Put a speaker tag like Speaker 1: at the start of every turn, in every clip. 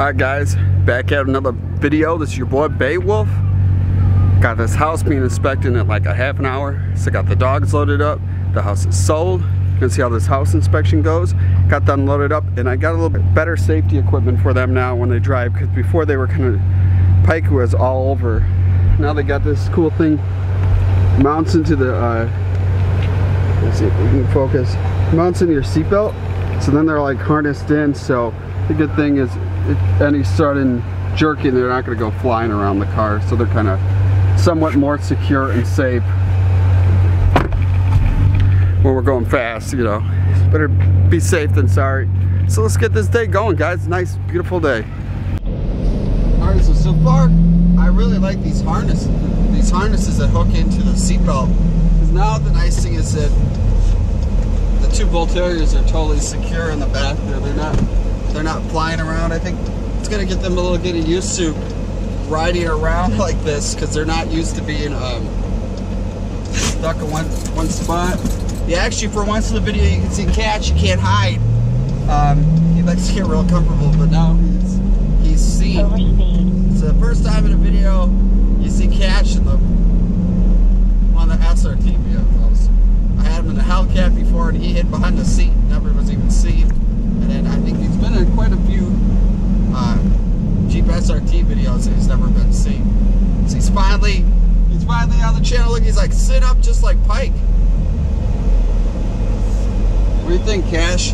Speaker 1: Alright guys, back at another video. This is your boy Beowulf. Got this house being inspected in like a half an hour. So got the dogs loaded up. The house is sold. You can see how this house inspection goes. Got them loaded up, and I got a little bit better safety equipment for them now when they drive, because before they were kind of, Pike was all over. Now they got this cool thing, mounts into the, let's see if we can focus, mounts into your seatbelt. So then they're like harnessed in, so the good thing is any sudden jerking, they're not going to go flying around the car, so they're kind of somewhat more secure and safe when we're going fast. You know, better be safe than sorry. So let's get this day going, guys. Nice, beautiful day. Alright, so far I really like these harnesses that hook into the seatbelt, because now the nice thing is that the two bull terriers are totally secure in the back there. They're not flying around. I think it's gonna get them a little getting used to riding around like this, because they're not used to being stuck in one spot. Yeah, actually, for once in the video you can see Catch. You can't hide. He likes to get real comfortable, but now he's seen. It's the first time in a video you see Catch in one of the SRT vehicles. I had him in the Hellcat before, and he hid behind the seat. Never was even seen. And then I think he's been in quite a few Jeep SRT videos, and he's never been seen. So he's finally on the channel. Look, he's like, sit up just like Pike. What do you think, Cash?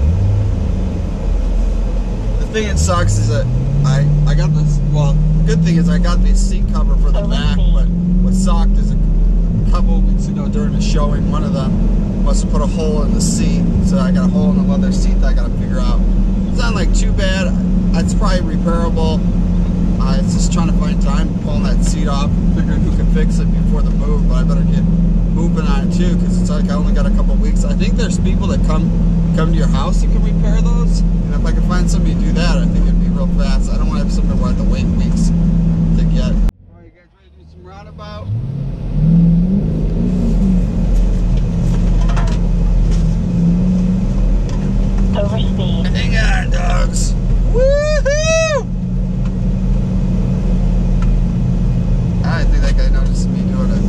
Speaker 1: The thing that sucks is that I got this, well, the good thing is I got the seat cover for the back, but what sucked is a couple of weeks ago during the showing, one of them must have put a hole in the seat, so I got a hole in the leather seat that I got to figure out. It's not like too bad. It's probably repairable. It's just trying to find time pulling that seat off, figuring who can fix it before the move, but I better get moving on it too, because it's like I only got a couple weeks. I think there's people that come to your house that can repair those, and if I can find somebody to do that, I think it'd be real fast. I don't want to have somebody where I have to wait weeks to get. Alright, you guys ready to do some roundabout?
Speaker 2: Overspeed.
Speaker 1: Hang on, dogs. Woohoo! I think that guy noticed me doing it.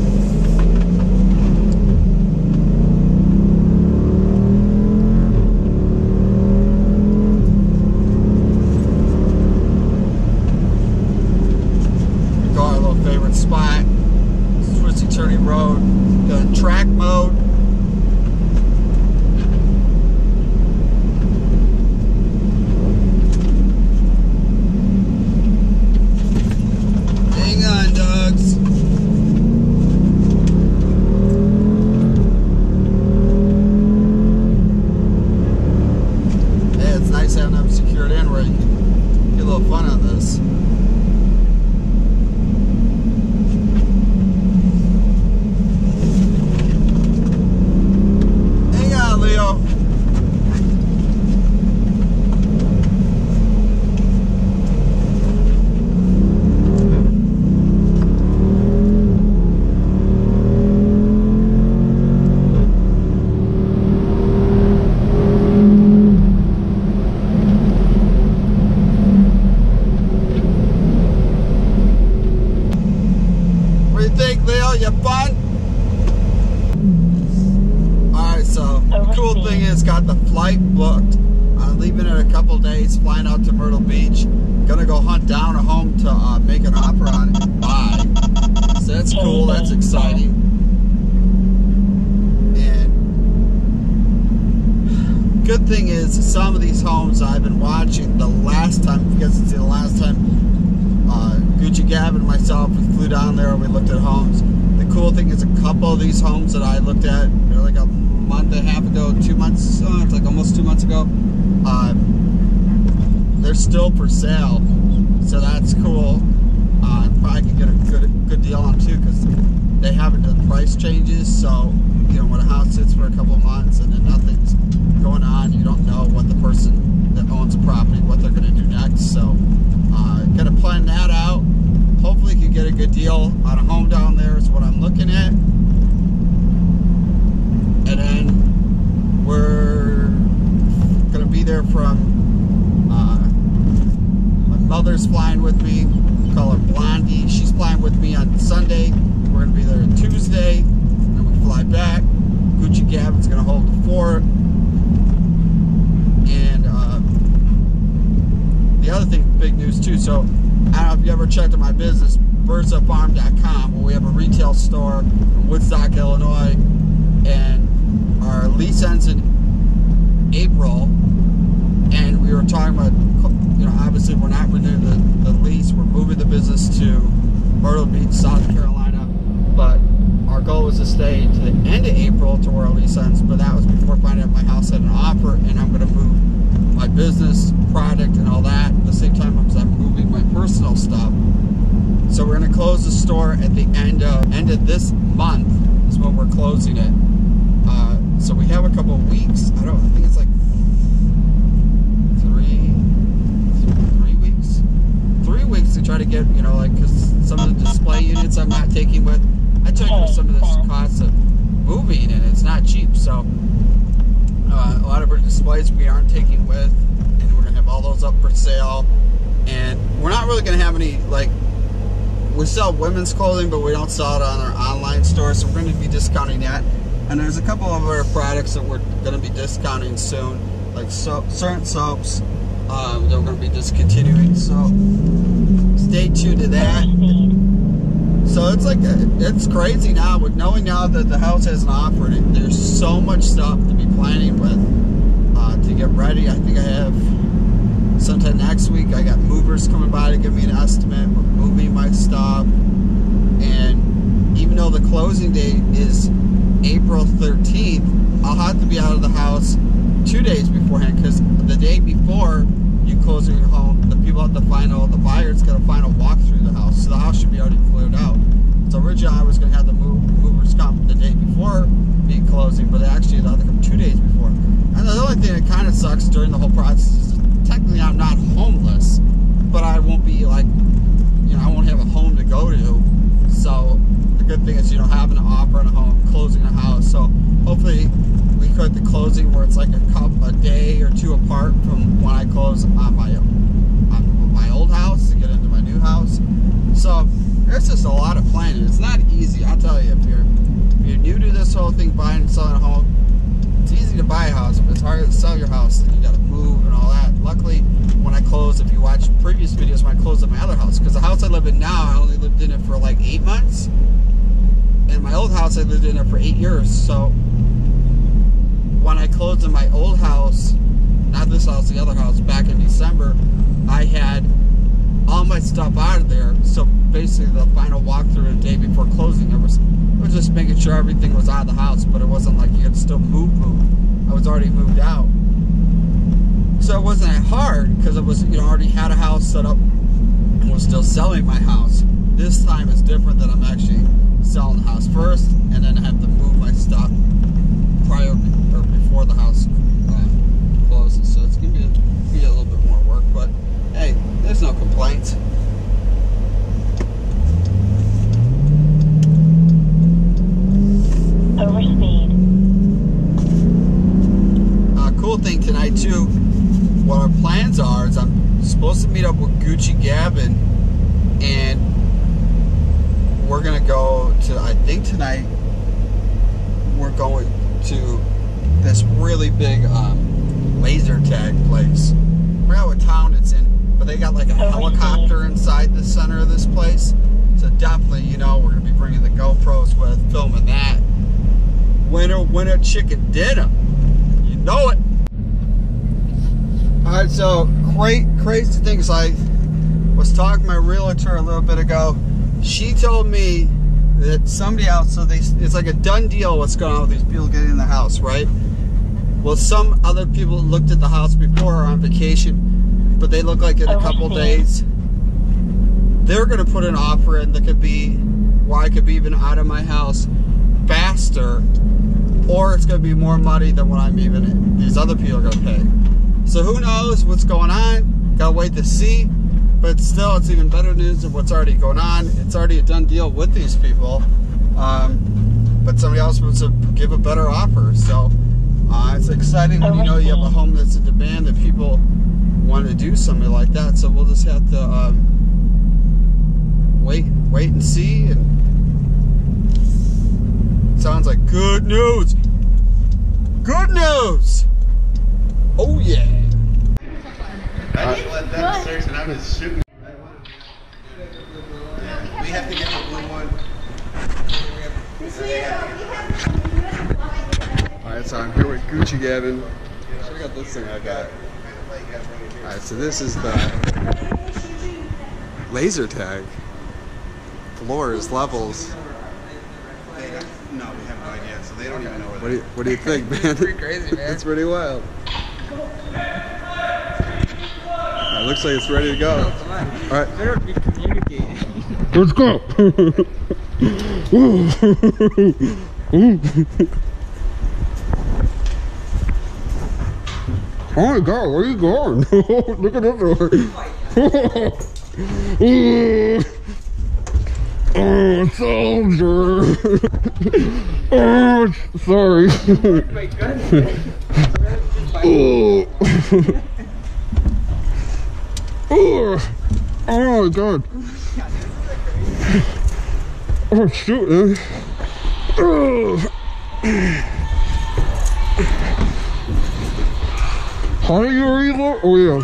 Speaker 1: We go our little favorite spot, Twisty Turning Road. Got track mode. Having them secured in where you can get a little fun on this. Hang on, Leo. You fun? Alright, so the cool thing is, got the flight booked. I'm leaving in a couple days, flying out to Myrtle Beach. Gonna go hunt down a home to make an offer on it and buy. So that's cool, that's exciting. And good thing is, some of these homes I've been watching the last time, because it's the last time Gucci Gavin and myself, we flew down there and we looked at homes. The cool thing is, a couple of these homes that I looked at, they're like a month and a half ago, 2 months, it's like almost 2 months ago, they're still for sale, so that's cool. Probably can get a good deal on them too, because they haven't done price changes, so you know, when a house sits for a couple of months and then nothing's going on, you don't know what the person that owns the property, what they're going to do next, so gotta plan that out. Hopefully you can get a good deal on a home down there is what I'm looking at. And then we're gonna be there from So I don't know if you ever checked out my business, birdsupfarm.com, where we have a retail store in Woodstock, Illinois, and our lease ends in April. And we were talking about, you know, obviously we're not renewing the lease. We're moving the business to Myrtle Beach, South Carolina. But our goal was to stay to the end of April to where our lease ends. But that was before finding out my house had an offer, and I'm going to move my business product and all that at the same time as I'm moving my personal stuff. So we're going to close the store at the end of this month is when we're closing it. So we have a couple of weeks. I think it's like 3 weeks to try to get, you know, like, because some of the display units I'm not taking with. I took for some of this cost of moving, and it's not cheap. So a lot of our displays we aren't taking with, and we're gonna have all those up for sale. And we're not really gonna have any, like, we sell women's clothing, but we don't sell it on our online store, so we're going to be discounting that. And there's a couple of other products that we're going to be discounting soon, like certain soaps that we're going to be discontinuing. So stay tuned to that. So it's like, it's crazy now with knowing now that the house has an offer. There's so much stuff to be planning with to get ready. I think I have sometime next week. I got movers coming by to give me an estimate. We're moving my stuff, and even though the closing date is April 13th, I'll have to be out of the house 2 days beforehand, because the day before you close your home, the people at the buyers got a final walk through the house, so the house should be already cleared out. So originally I was going to have the movers come the day before the closing, but actually they'll have to come 2 days before. And the only thing that kind of sucks during the whole process is technically I'm not homeless, but I won't be like, you know, I won't have a home to go to. So the good thing is, you know, having an offer on a home, closing a house. So hopefully we cut the closing where it's like a day or two apart from when I close on my old house to get into my new house. So there's just a lot of planning. It's not easy, I'll tell you. If you're new to this whole thing, buying and selling a home, it's easy to buy a house, but it's harder to sell your house. And you got to move and all that. Luckily, when I closed, if you watch previous videos, when I closed at my other house, because the house I live in now, I only lived in it for like 8 months. And my old house, I lived in it for 8 years. So when I closed in my old house, not this house, the other house, back in December, I had all my stuff out of there. So basically the final walkthrough the day before closing, it was just making sure everything was out of the house, but it wasn't like you could still move. I was already moved out. So it wasn't that hard, because it was, you know, already had a house set up and was still selling my house. This time it's different, that I'm actually selling the house first, and then I have to move my stuff prior or before the house closes. So it's gonna be a little bit more work, but hey, there's no complaints.
Speaker 2: Overspeed.
Speaker 1: Cool thing tonight too, what our plans are is I'm supposed to meet up with Gucci Gavin, and we're gonna go to, I think tonight we're going to this really big laser tag place. I forgot what town it's in, but they got like a helicopter inside the center of this place. So definitely, you know, we're gonna be bringing the GoPros with, filming that. Winner chicken dinner, you know it. All right, so crazy things. I was talking to my realtor a little bit ago. She told me that somebody else, so it's like a done deal what's going on with these people getting in the house, right? Well, some other people looked at the house before on vacation, but they look like in a couple days they're going to put an offer in that could be, well, I could be even out of my house faster, or it's going to be more money than what these other people are going to pay. So who knows what's going on? Gotta wait to see. But still, it's even better news than what's already going on. It's already a done deal with these people. But somebody else wants to give a better offer. So it's exciting when you know you have a home that's in demand, that people want to do something like that. So we'll just have to wait and see. And it sounds like good news. Good news. Oh yeah.
Speaker 3: I just let them search and I was shooting. have to get the blue one.
Speaker 1: Alright, so I'm here with Gucci Gavin. Check out this thing I got. Alright, so this is the laser tag. Floors, levels.
Speaker 3: No, we have no idea, so they don't even know where
Speaker 1: What do you think, man?
Speaker 4: It's pretty crazy, man.
Speaker 1: It's pretty wild. Alright, looks like it's ready to go. Alright.
Speaker 4: Better be communicating.
Speaker 1: Let's go! Oh my god, where are you going? Look at this door. Oh, soldier. Oh, sorry.
Speaker 4: My goodness.
Speaker 1: Oh. Oh my god. Oh shoot, man. Oh. How do you reload? Oh yeah.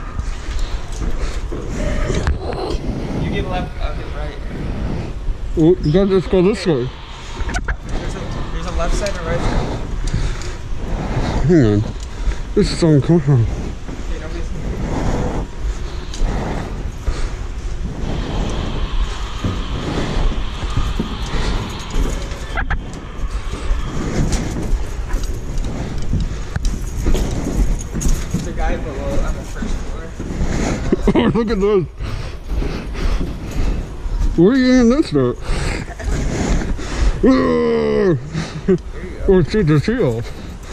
Speaker 4: You get left, I'll get right.
Speaker 1: Oh, you gotta just go this way.
Speaker 4: There's a left side and a right side.
Speaker 1: Hang on. This is uncomfortable.
Speaker 4: Okay, nobody's... The guy below on the first floor.
Speaker 1: Oh, look at this. Where are you in this at? Oh, shoot the tree off.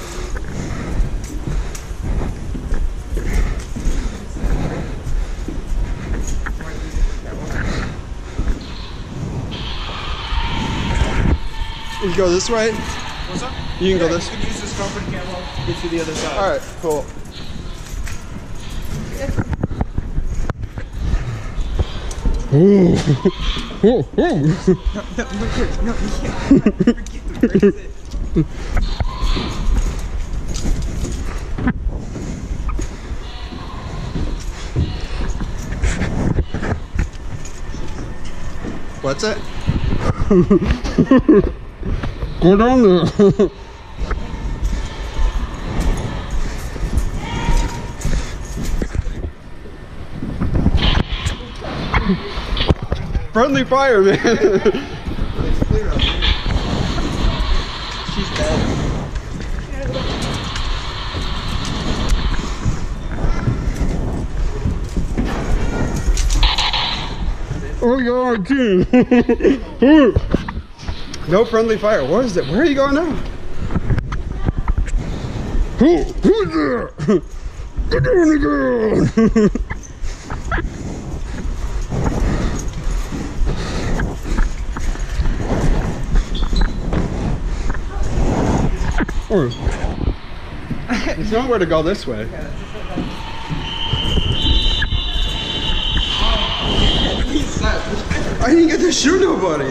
Speaker 1: You can go this way?
Speaker 3: What's up?
Speaker 1: You can go this
Speaker 3: You can use this comfort camo, get to the other side.
Speaker 1: Alright, cool. Oh, oh, oh.
Speaker 4: No, you can't.
Speaker 1: What's it? Go down there. Friendly fire, man.
Speaker 3: It's clear up here.
Speaker 4: She's dead.
Speaker 1: Oh yeah, dude. No friendly fire. What is it? Where are you going now? Who's there? Get down the girl. Oh. There's nowhere to go this way. I didn't get to shoot nobody.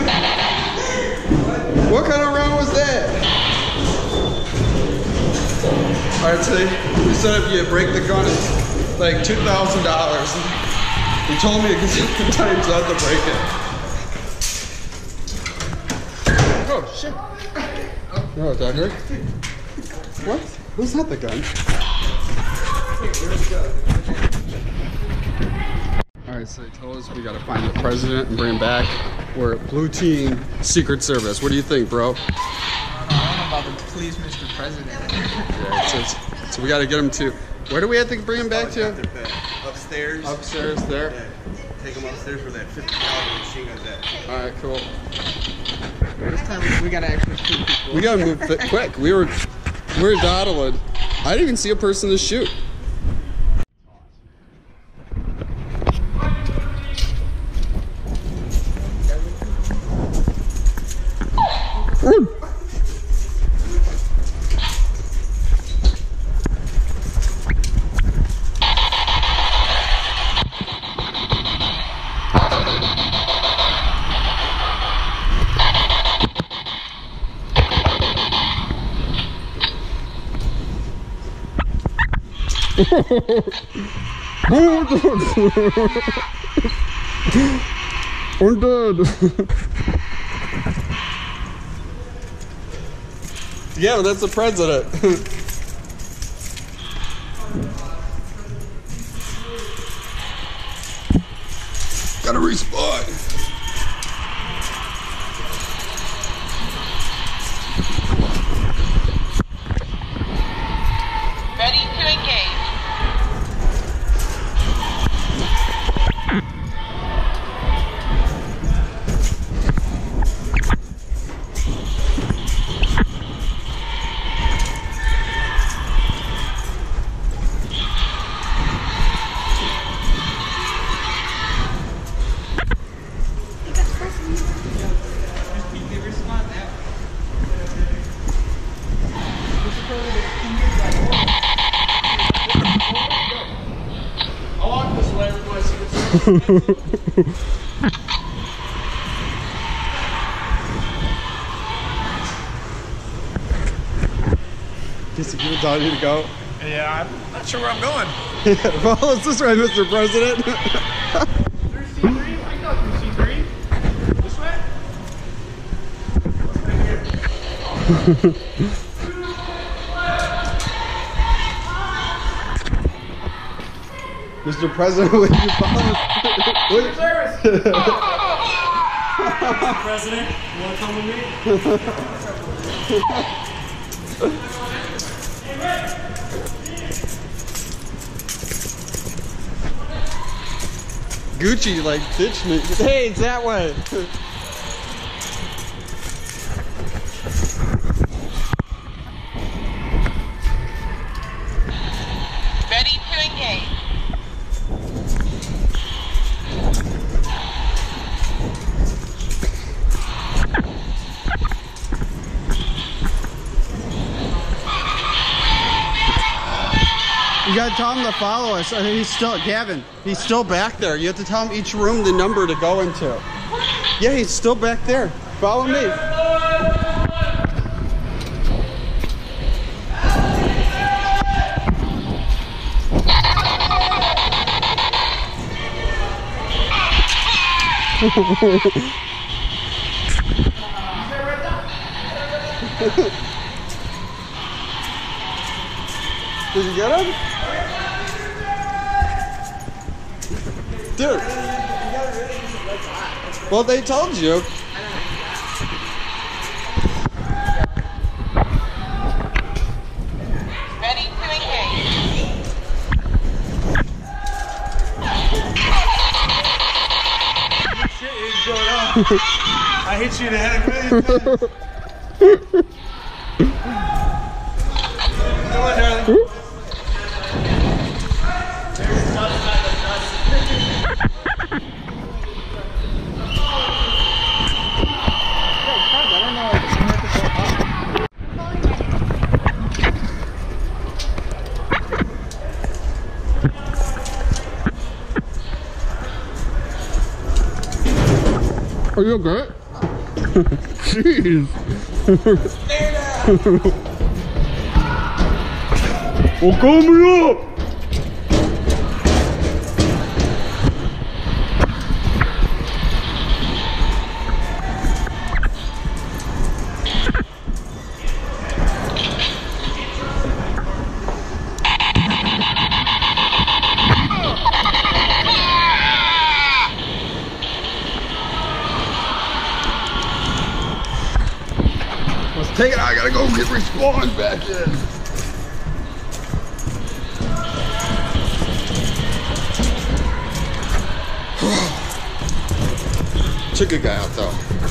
Speaker 1: What kind of round was that? Alright, so we said if you break the gun, it's like $2,000. He told me a gazillion times not to break it. Oh, shit. Oh, is that her? What? Who's not the gun? Alright, so they told us we gotta find the president and bring him back. We're at Blue Team Secret Service. What do you think, bro?
Speaker 4: I don't know about the please, Mr. President.
Speaker 1: Yeah, so we gotta get him to. Where do we have to bring him back to?
Speaker 3: Upstairs.
Speaker 1: Upstairs there.
Speaker 3: Yeah. Take him upstairs where that 50 caliber machine gun's at.
Speaker 1: Alright, cool.
Speaker 4: This time we gotta actually shoot people.
Speaker 1: We gotta move quick. We were dawdling. I didn't even see a person to shoot. I'm dead. Yeah, that's the president. Gotta respawn.
Speaker 2: Ready to engage.
Speaker 1: Just to give it time you to go.
Speaker 5: Yeah, I'm not sure where I'm going.
Speaker 1: Follow us this way, Mr. President.
Speaker 5: Through C3? I go through C3. This way?
Speaker 1: Mr. President, would you follow us?
Speaker 5: Service!
Speaker 6: President, you want to come with me?
Speaker 1: Gucci like ditched me. Hey, it's that way.
Speaker 2: Ready to engage.
Speaker 1: You gotta tell him to follow us. I mean, he's still, Gavin, he's still back there. You have to tell him each room the number to go into. Yeah, he's still back there. Follow me. Did you get him? Dude. Well, they told you.
Speaker 2: Ready to engage.
Speaker 5: Shit is going on. I hit you in the head a million times. Come on, darling.
Speaker 1: Are you okay? Jeez. Oh, call me up! Let's take it out. I gotta go get respawned back in. Took a guy out though.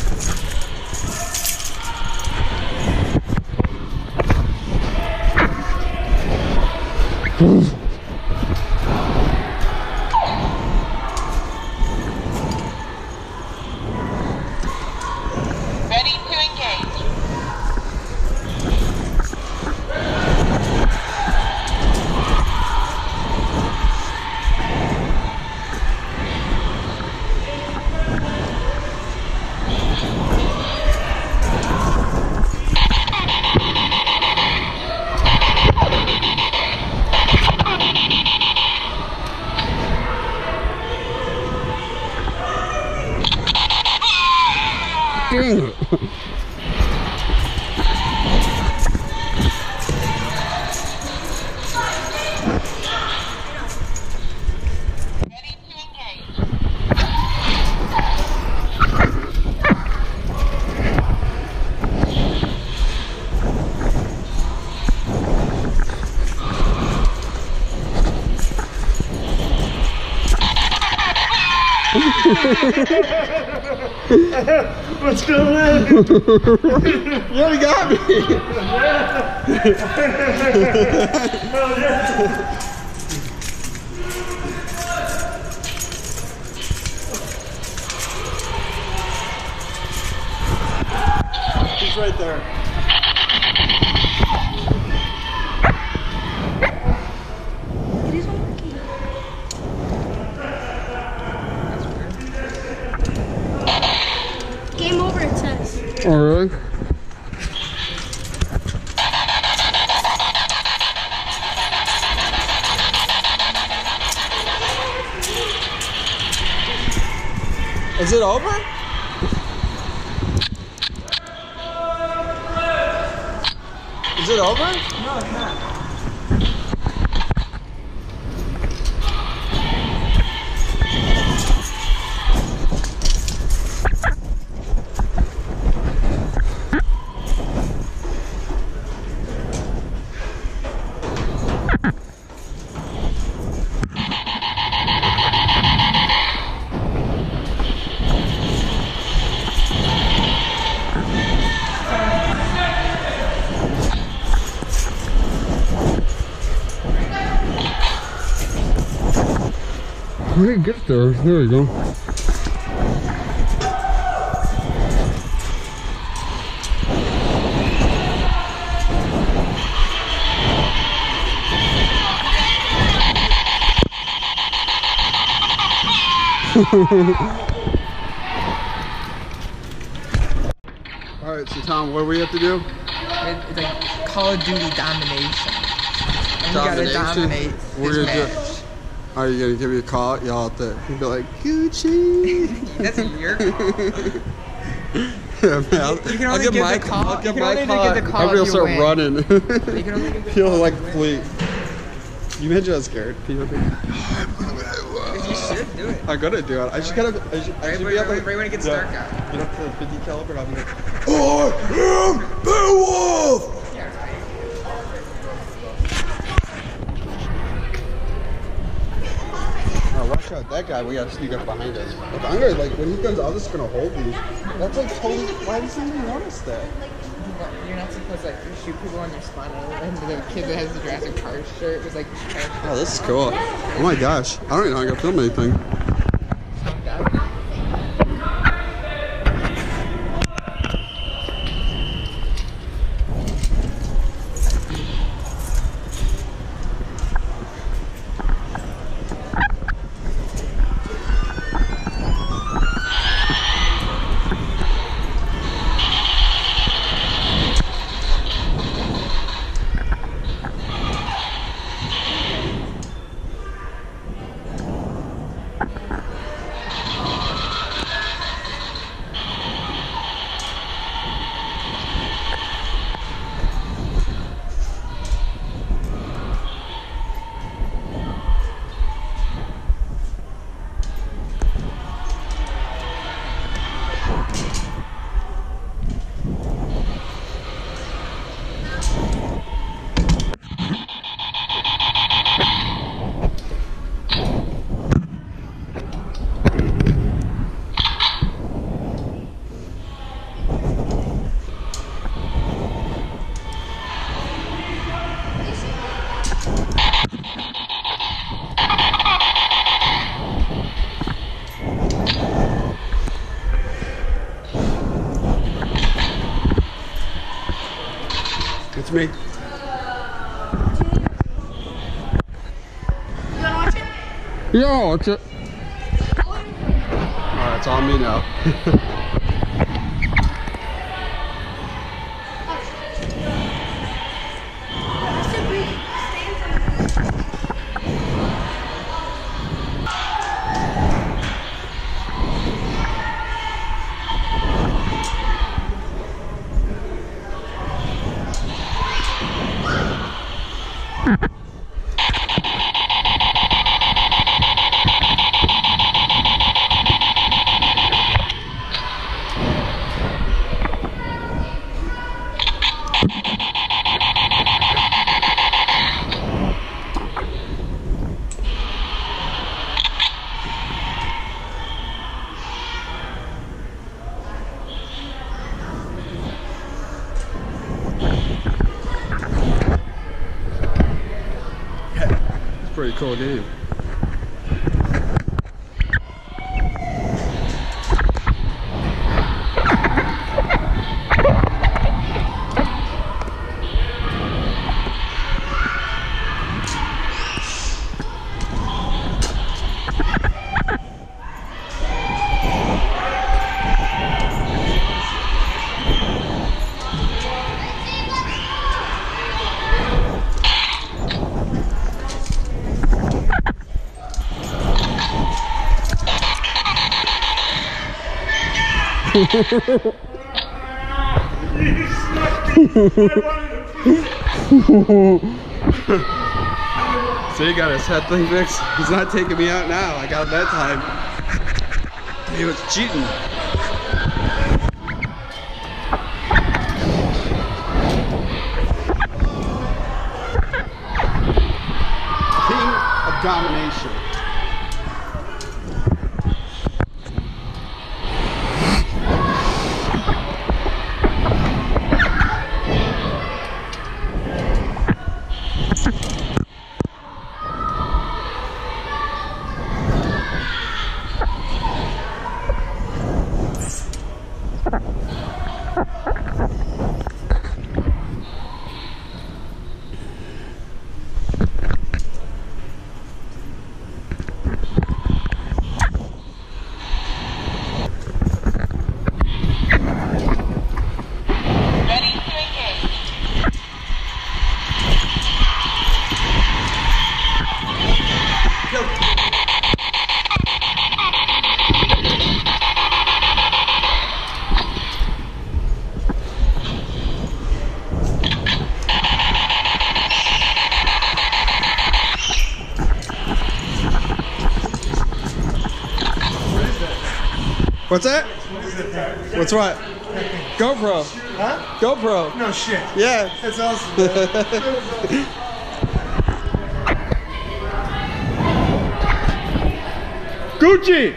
Speaker 2: Ready to engage.
Speaker 5: What's going on?
Speaker 1: You already got me. He's right there.
Speaker 7: Game over, it says.
Speaker 1: Oh, really? Is it over? Is it over?
Speaker 4: No, it's not.
Speaker 1: We didn't get there. There we go. Alright, so Tom, what do we have to do?
Speaker 4: It's like Call of Duty domination. And you gotta dominate this match.
Speaker 1: Are you gonna give me a call? Y'all out there? You'd be like, Gucci!
Speaker 4: That's your call.
Speaker 1: Yeah, man, I'll
Speaker 4: You can only give the call.
Speaker 1: I'll give
Speaker 4: You can
Speaker 1: my
Speaker 4: only
Speaker 1: call.
Speaker 4: give the call
Speaker 1: Everybody will
Speaker 4: if you
Speaker 1: start
Speaker 4: win.
Speaker 1: running.
Speaker 4: You can only give the
Speaker 1: He'll
Speaker 4: call
Speaker 1: like
Speaker 4: if you
Speaker 1: flee. You imagine how scared people be?
Speaker 4: win. You should do it.
Speaker 1: I'm gonna do it. I just gotta. I should
Speaker 4: Right
Speaker 1: be able to.
Speaker 4: when it gets dark out.
Speaker 1: Get up to the 50 caliber and I'll be like, I am Beowulf! Oh, watch out, that guy, we gotta sneak up behind us. Look, I'm gonna, like, when he comes, I'm just gonna hold these. That's like totally, why does he even notice that?
Speaker 4: You're not supposed to like shoot people on your spot. And the kid that has the Jurassic Park shirt was like,
Speaker 1: Oh, this is cool. Oh my gosh, I don't even know how to film anything. It's me.
Speaker 7: You wanna watch it?
Speaker 1: Yeah, watch it. Alright, it's on me now.
Speaker 8: pretty cool game. So he got his head thing fixed. He's not taking me out now. I got that time. He was cheating. King of domination. What's that? What's what? GoPro.
Speaker 5: Huh?
Speaker 8: GoPro.
Speaker 5: No shit.
Speaker 8: Yeah.
Speaker 5: That's awesome.
Speaker 8: Gucci.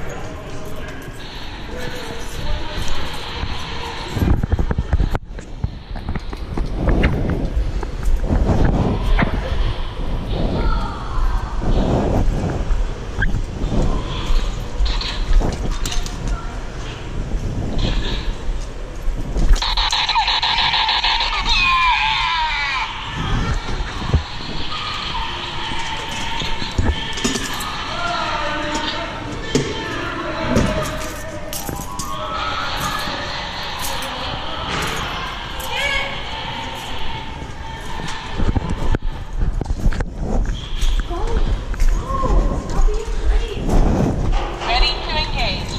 Speaker 2: Ready to engage.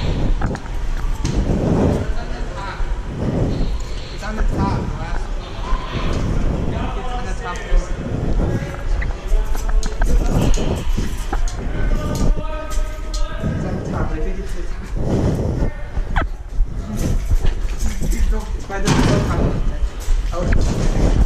Speaker 4: It's on the top. The last one. It's on the top floor. It's on the top. I think it's the top. No, it's by the top. Oh.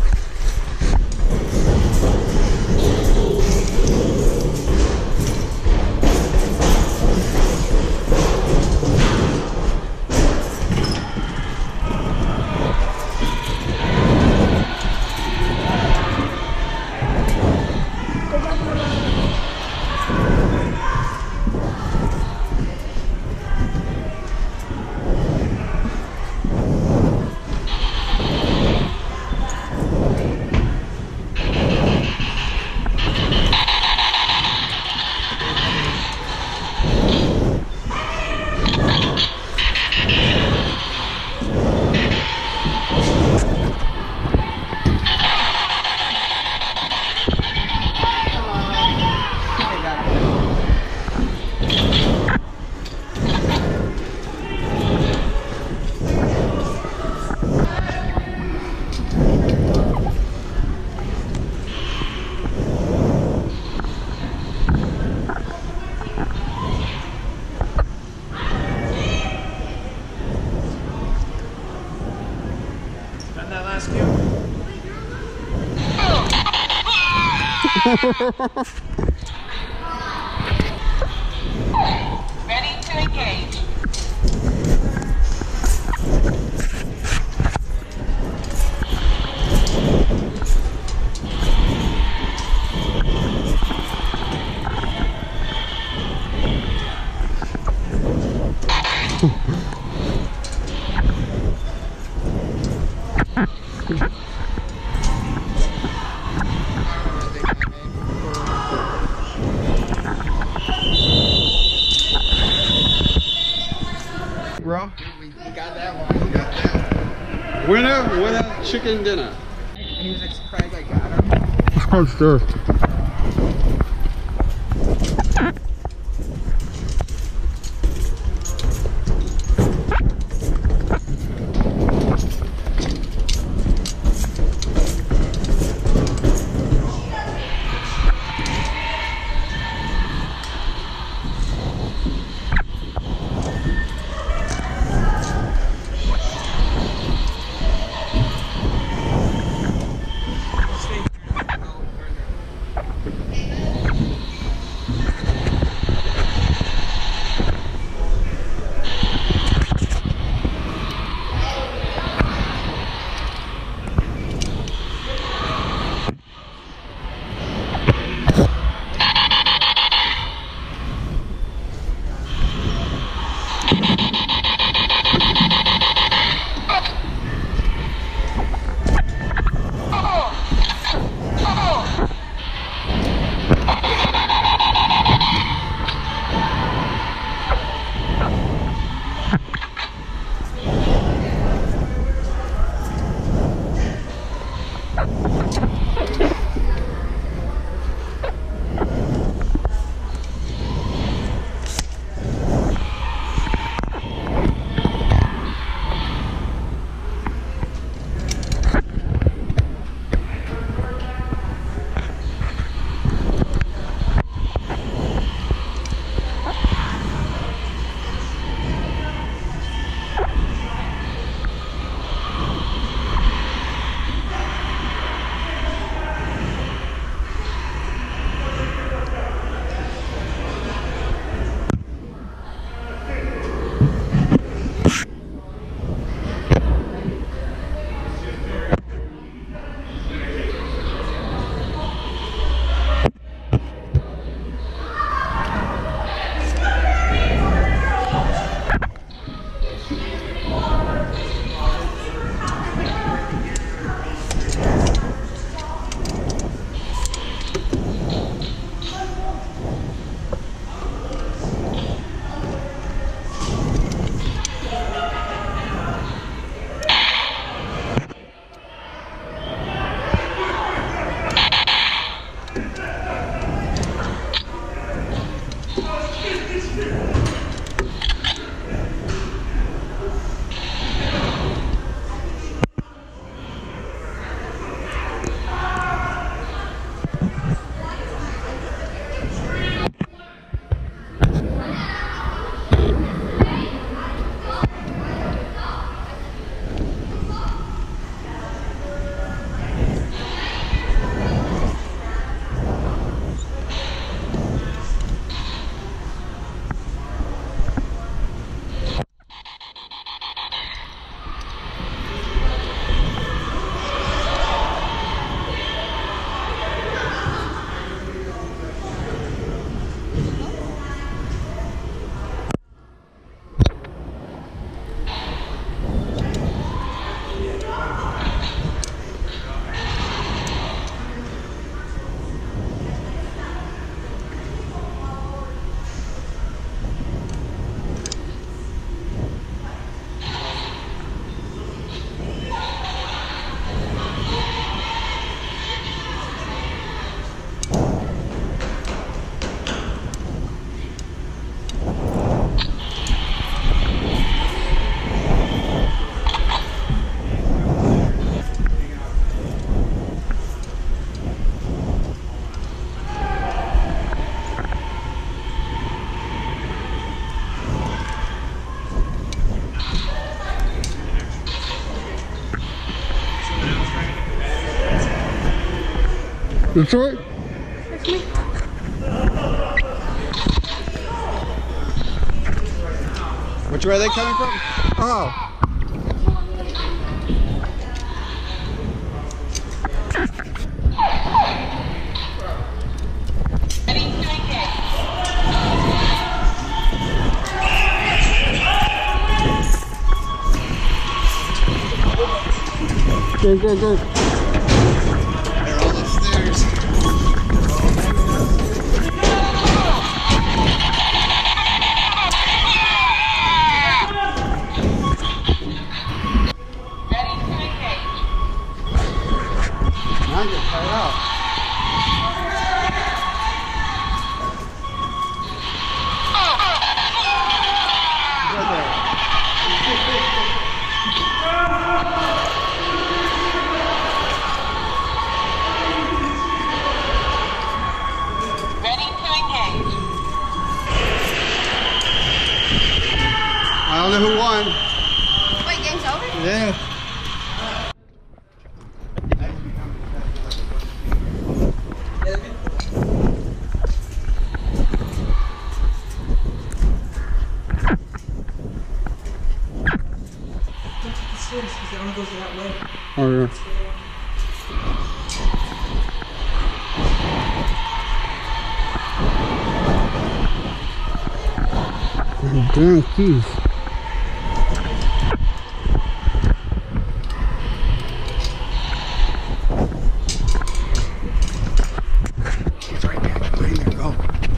Speaker 5: That last cue.
Speaker 2: Ready to engage.
Speaker 8: Bro,
Speaker 4: We got that one.
Speaker 3: We got that.
Speaker 8: winner, chicken dinner.
Speaker 4: He was like surprised I got him.
Speaker 8: Oh, sure. Detroit? Which way are they coming from? Oh.
Speaker 2: Ready to engage.
Speaker 8: Go, go, go.
Speaker 3: They're all upstairs.
Speaker 2: Ready to engage.
Speaker 8: Now get tired out. Right there.
Speaker 2: Ready to engage.
Speaker 8: I don't know who won.
Speaker 7: Wait, game's over?
Speaker 8: Yeah. Oh, yeah. Damn keys. It's right there. Right there. Go.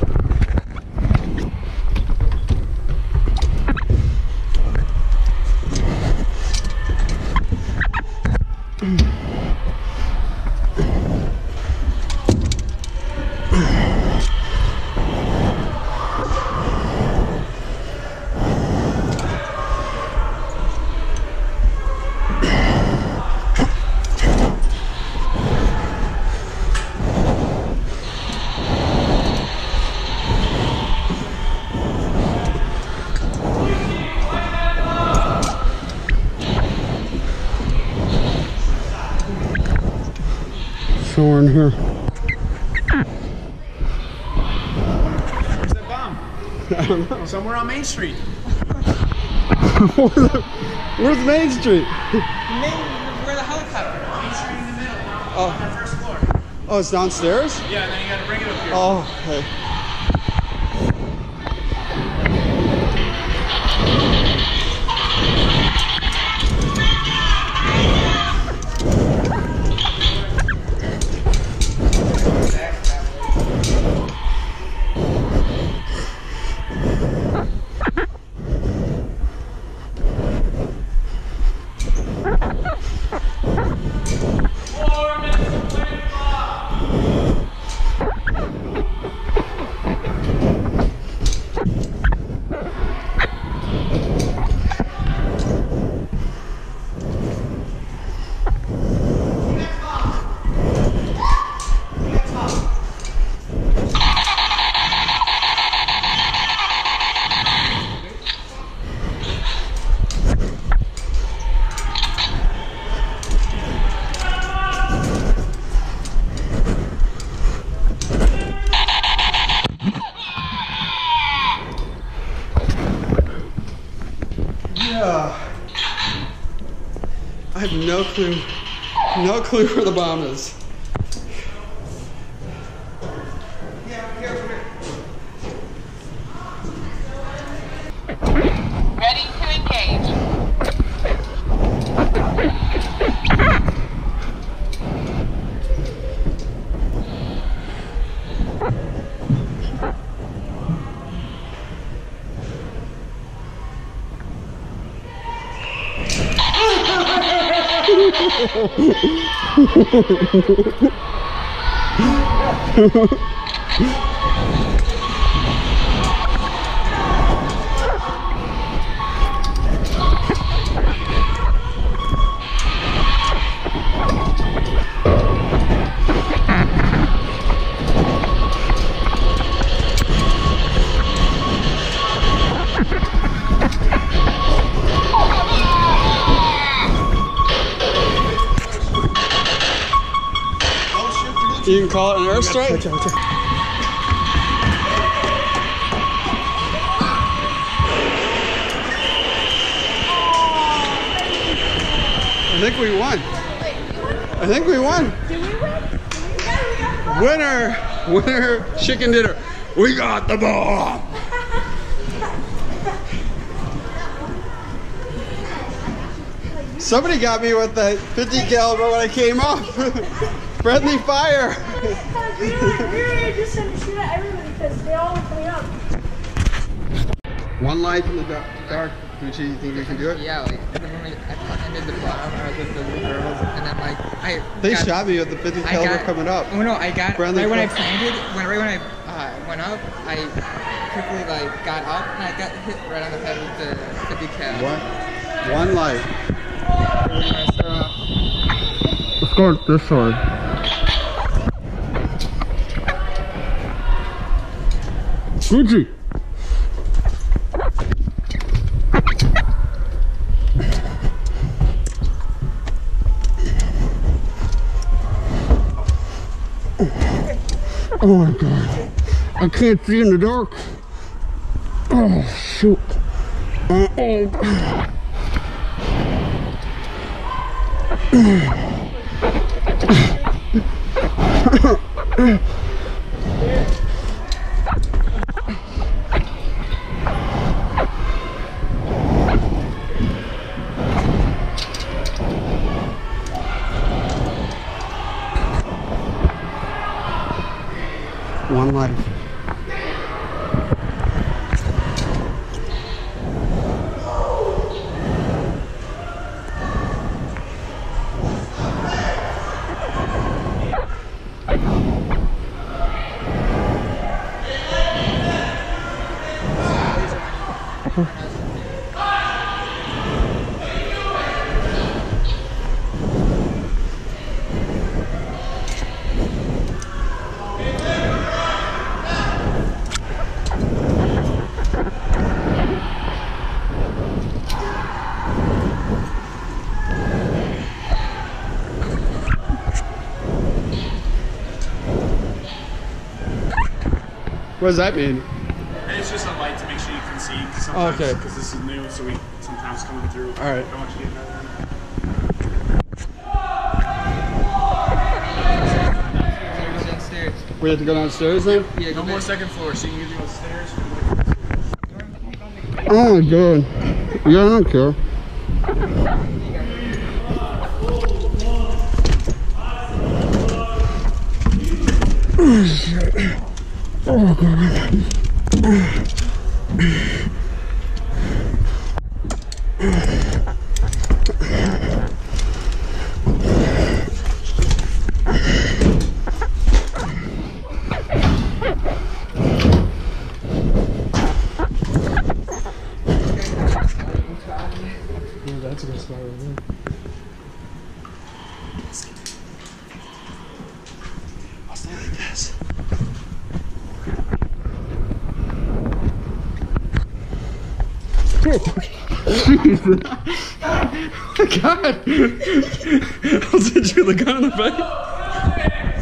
Speaker 8: Somewhere in here.
Speaker 5: Where's that bomb?
Speaker 8: I don't know.
Speaker 5: Somewhere on Main Street.
Speaker 8: Where's Main Street?
Speaker 4: Where the helicopter?
Speaker 5: Main Street in the middle.
Speaker 8: Oh.
Speaker 5: On the first floor.
Speaker 8: Oh, it's downstairs?
Speaker 5: Yeah, then you gotta bring it up here.
Speaker 8: Oh, okay. I have no clue where the bomb is.
Speaker 2: Ready to engage.
Speaker 3: Oh shit, they're
Speaker 8: You can call it an airstrike? I think we won. I think we won.
Speaker 7: Did we win?
Speaker 8: Winner! Winner chicken dinner. We got the bomb! Somebody got me with the 50 caliber when I came up. Friendly fire.
Speaker 7: We were just going to shoot at everybody because they all were coming up.
Speaker 8: One life in the dark. Gucci, you think you can do it?
Speaker 4: Yeah, like when I ended the bottom, I was with the little girls, and then like
Speaker 8: They shot me with the 50 caliber coming up.
Speaker 4: Oh no, I got
Speaker 8: Friendly
Speaker 4: right when I
Speaker 8: fire.
Speaker 4: planted, right when I went up, I quickly like got up and I got hit right on the head with the 50 cal.
Speaker 8: One life.
Speaker 4: Where do you want to start off?
Speaker 8: Let's go with this one. Gucci. Oh my god. I can't see in the dark. Oh shoot. Oh. One life. What does that mean?
Speaker 5: And it's just a light to make sure you can see.
Speaker 8: Oh, okay.
Speaker 5: Because this is new, so we sometimes coming through.
Speaker 8: All right.
Speaker 5: Don't want you to get another one.
Speaker 4: Downstairs.
Speaker 8: We have to go downstairs then?
Speaker 4: Yeah,
Speaker 5: No
Speaker 4: go
Speaker 5: more
Speaker 4: back.
Speaker 5: second floor, so you can either go upstairs or
Speaker 8: Oh my god. Yeah, I don't care. Oh shit. Oh god. That's a good spot right there. I'll stay like this. Jesus. God. I'll send you the gun in the face.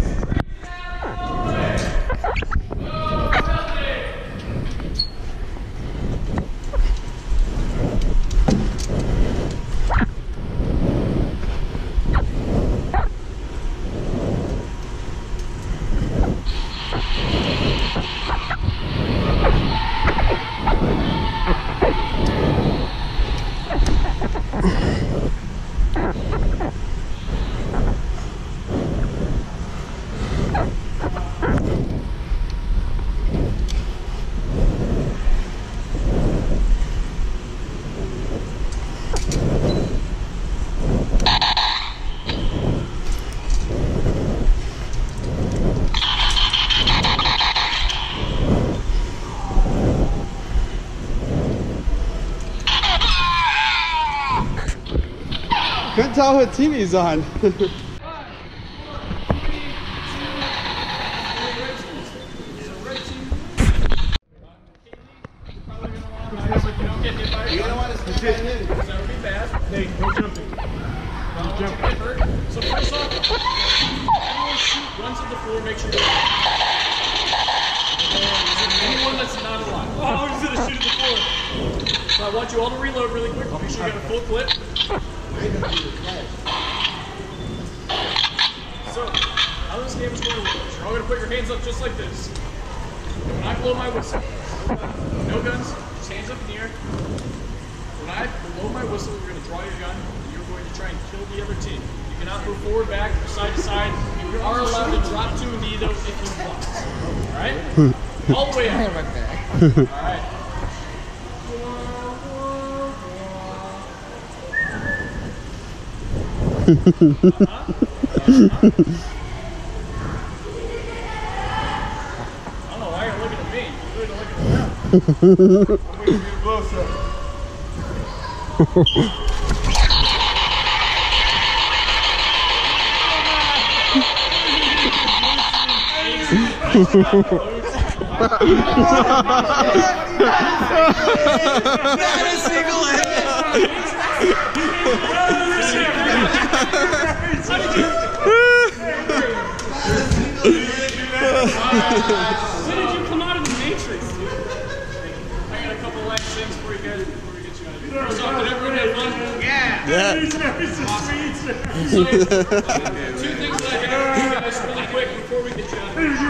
Speaker 8: Couldn't tell what TV's on.
Speaker 5: Hey, no jumping. I don't want you to get hurt. So first off, everyone shoot guns at the floor, make sure they're anyone that's not alive. Oh, I was gonna shoot at the floor. So I want you all to reload really quick. Make sure you got a full clip. So, how this game is going to work is you're all going to put your hands up just like this. And when I blow my whistle, no guns, just hands up in the air. When I blow my whistle, you're going to draw your gun, and you're going to try and kill the other team. You cannot move forward, back, or side to side. You are allowed to drop to a knee, though, if you want. Alright? All the way up. Alright. I don't know why you're looking at me. You're looking at them. I'm waiting for you to blow something.
Speaker 1: Not a single hit.
Speaker 5: When did you come out of the Matrix, dude? I got a couple last things before we get you out of here. First off, did everyone have fun? Yeah. So, two things that I can ask really quick before we get you out of here.